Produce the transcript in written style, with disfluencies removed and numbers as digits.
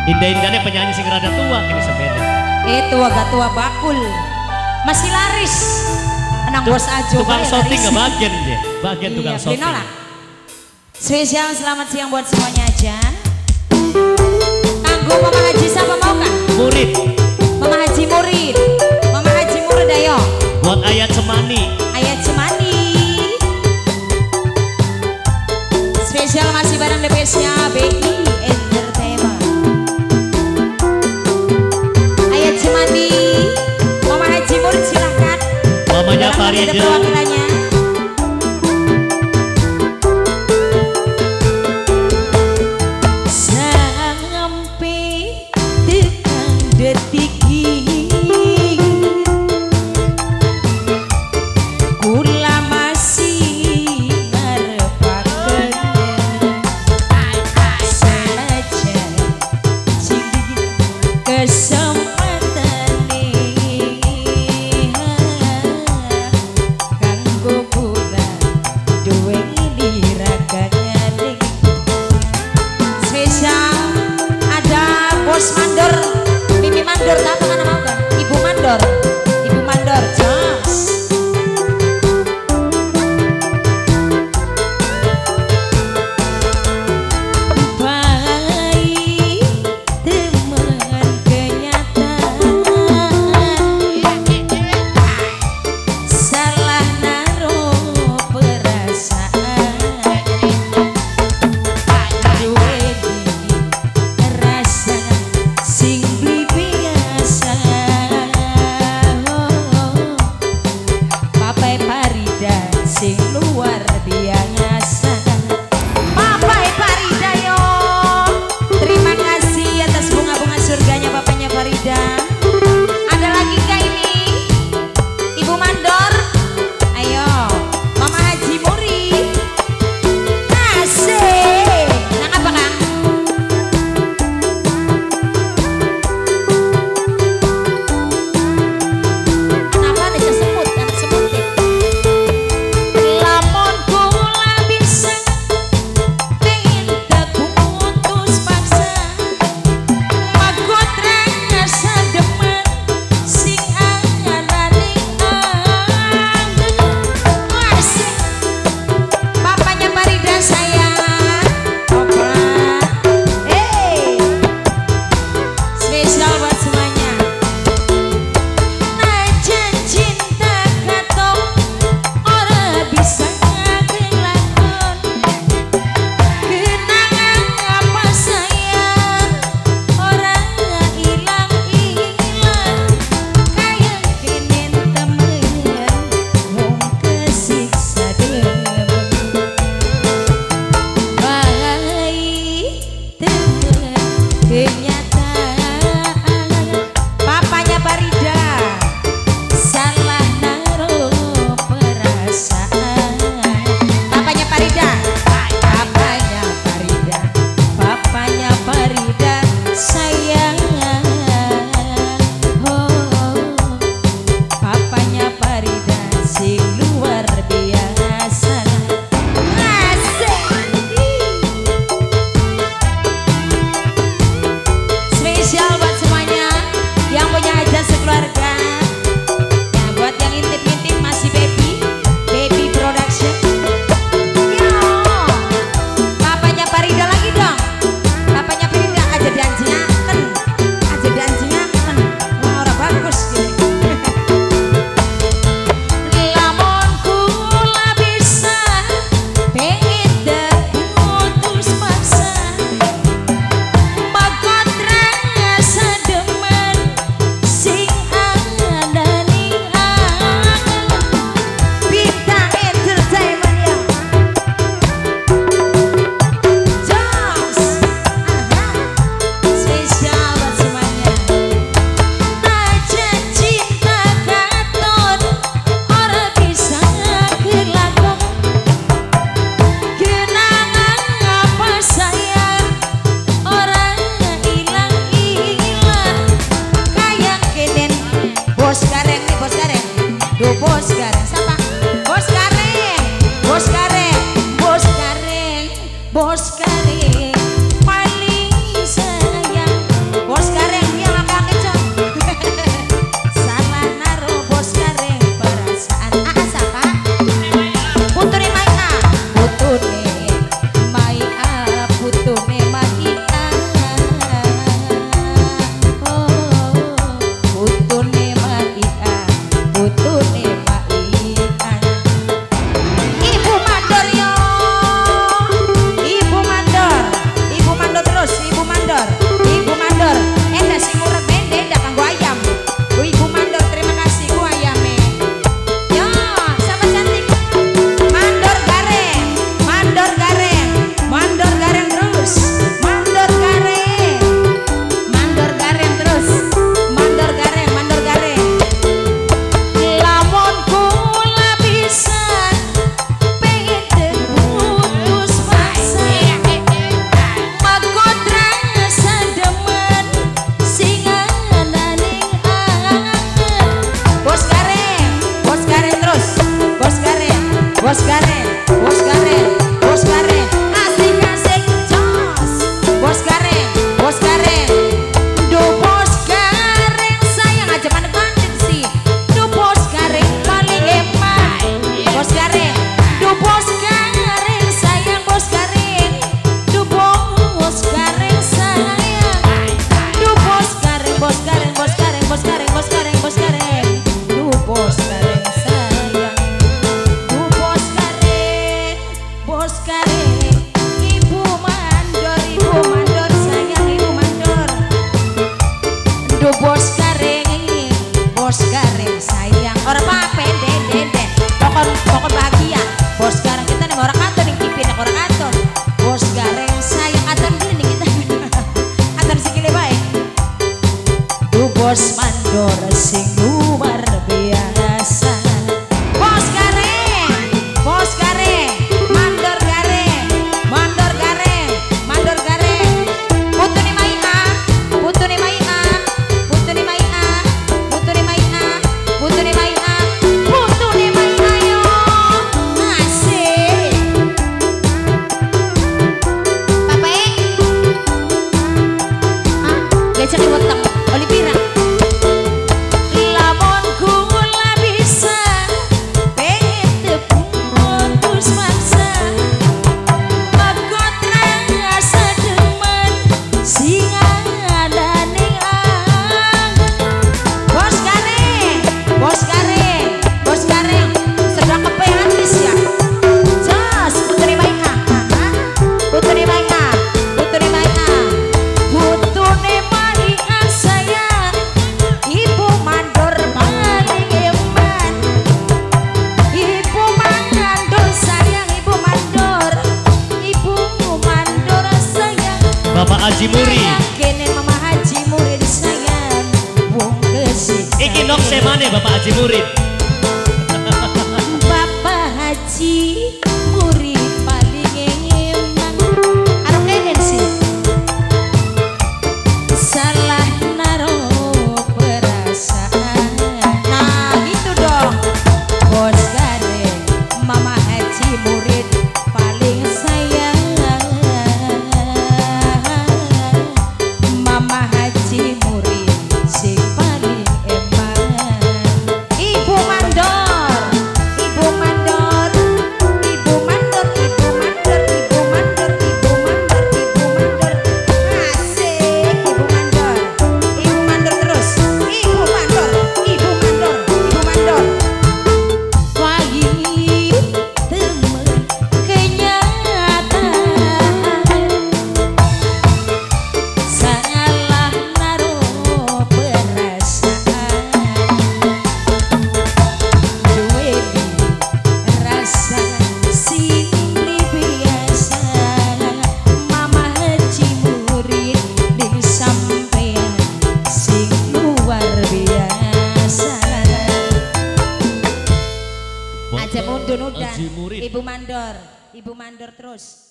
Indah-indahnya penyanyi sing rada tua ini sepeda. Itu agak tua bakul. Masih laris. Anak bos ajo. Tukang shooting ke bagian dia. Bagian tukang shooting. Spesial selamat siang buat semuanya aja. Kanggo Mama Haji siapa mau kan? Murid. Mama Haji murid. Mama Haji murid ayo. Buat Ayat Cemani. Ayat Cemani. Spesial masih bareng DPS-nya BI Entertainment. Ayat Cemani. Mama Haji murid silahkan. Mamanya Farida. Perwakilannya. Ibu Mandor, jos. Baik teman kenyataan, salah naruh perasaan, duweni rasa sing biasa. Sing luar biasa. Papai Farida yo. Terima kasih atas bunga-bunga surganya papanya Farida. Ada lagi kah ini? Ibu Mandor. Ayo. Mama Haji murid. Asik. Nang apa Kang? Kenapa ada semut? Anak semut deh. Bos Kareng paling sayang Bapak Haji Murid. Bapak Haji Murid paling eman. Arep kenen sih. Salah naruh perasaan. Nah gitu dong. Bos gade Mama Haji Murid paling sayang. Mama Haji Murid sing paling eman. Ibu Mandor, Ibu Mandor, Ibu Mandor, Ibu Mandor, Ibu Mandor, Ibu Mandor, Ibu Mandor. Asik Ibu Mandor. Ibu Mandor terus. Ibu Mandor, Ibu Mandor, Ibu Mandor. Wahyu temen kenyataan. Salah naruh perasaan. Duweni rasa sing biasa. Mama Haji Murid di sampean sing luar biasa. Aja mundun udan. Haji Murid. Ibu Mandor, Ibu Mandor terus.